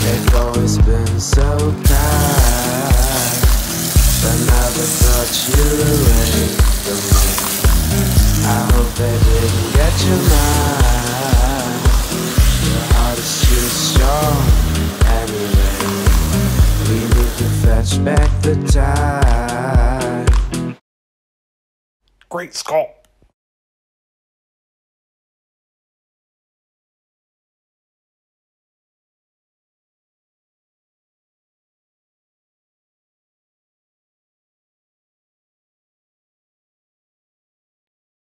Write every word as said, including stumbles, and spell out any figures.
They've always been so kind, but never thought you'd away from me. I hope they didn't get your mind. Your heart is too strong anyway. We need to fetch back the time. Great Scott!